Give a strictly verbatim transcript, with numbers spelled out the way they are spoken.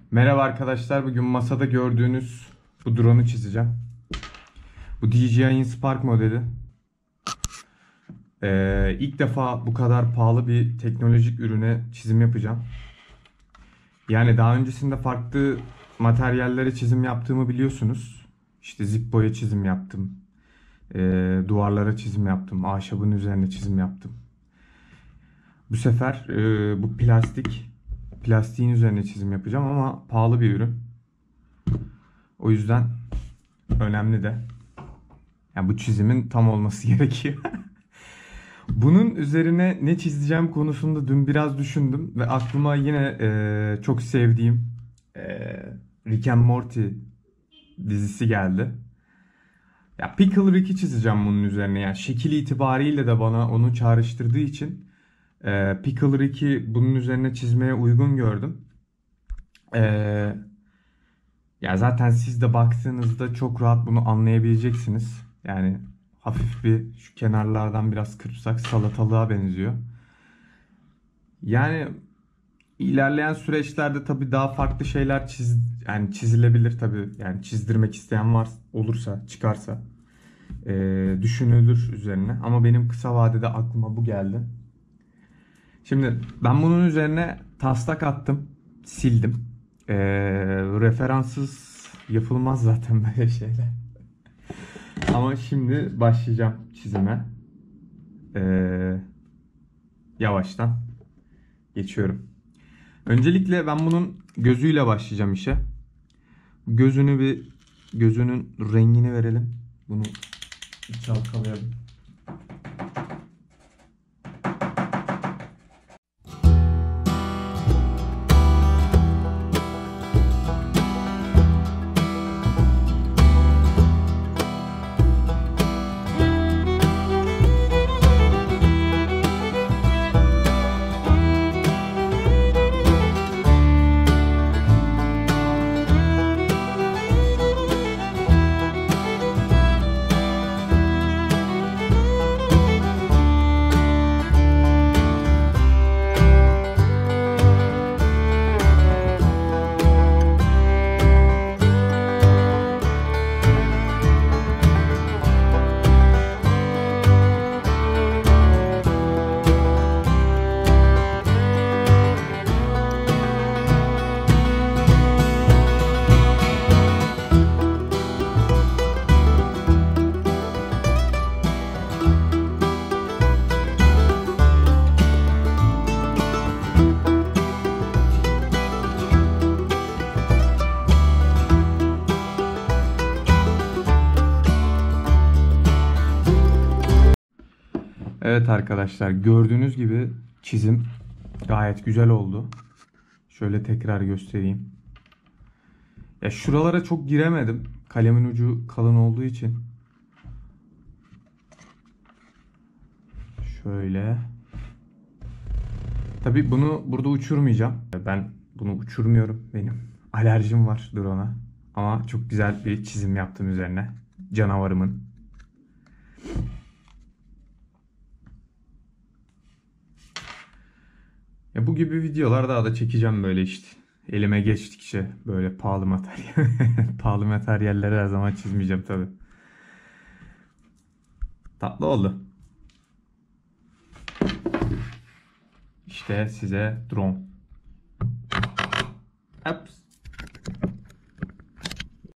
Merhaba arkadaşlar. Bugün masada gördüğünüz bu drone'u çizeceğim. Bu D J I Spark modeli. Ee, ilk defa bu kadar pahalı bir teknolojik ürüne çizim yapacağım. Yani daha öncesinde farklı materyallere çizim yaptığımı biliyorsunuz. İşte Zippo'ya çizim yaptım. Ee, duvarlara çizim yaptım. Ahşabın üzerine çizim yaptım. Bu sefer e, bu plastik plastiğin üzerine çizim yapacağım ama pahalı bir ürün. O yüzden önemli de. Yani bu çizimin tam olması gerekiyor. Bunun üzerine ne çizeceğim konusunda dün biraz düşündüm ve aklıma yine e, çok sevdiğim e, Rick and Morty dizisi geldi. Ya Pickle Rick'i çizeceğim bunun üzerine. Yani şekil itibariyle de bana onu çağrıştırdığı için e, Pickle Rick'i bunun üzerine çizmeye uygun gördüm. E, ya zaten siz de baktığınızda çok rahat bunu anlayabileceksiniz. Yani hafif bir şu kenarlardan biraz kırpsak salatalığa benziyor. Yani ilerleyen süreçlerde tabii daha farklı şeyler çiz yani çizilebilir tabii. Yani çizdirmek isteyen var olursa çıkarsa ee, düşünülür üzerine. Ama benim kısa vadede aklıma bu geldi. Şimdi ben bunun üzerine taslak attım, sildim. Ee, referanssız yapılmaz zaten böyle şeyler. Ama şimdi başlayacağım çizime. Ee, yavaştan geçiyorum. Öncelikle ben bunun gözüyle başlayacağım işe. Gözünü bir gözünün rengini verelim. Bunu bir çalkalayalım. Evet arkadaşlar, gördüğünüz gibi çizim gayet güzel oldu. Şöyle tekrar göstereyim. Ya şuralara çok giremedim. Kalemin ucu kalın olduğu için. Şöyle. Tabii bunu burada uçurmayacağım. Ben bunu uçurmuyorum. Benim alerjim var drone'a. Ama çok güzel bir çizim yaptım üzerine. Canavarımın. Ya bu gibi videolar daha da çekeceğim böyle işte. Elime geçtikçe böyle pahalı materyal. Pahalı materyalleri her zaman çizmeyeceğim tabii. Tatlı oldu. İşte size drone. Ups.